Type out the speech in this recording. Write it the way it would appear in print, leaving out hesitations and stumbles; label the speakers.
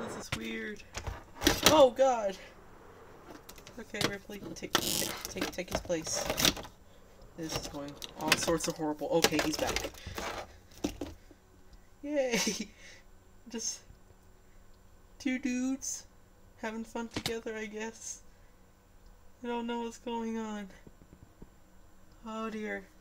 Speaker 1: this is weird. Oh God. Okay, Ripley, take his place. This is going all sorts of horrible. Okay, he's back. Yay! Just two dudes having fun together, I guess. I don't know what's going on. Oh dear.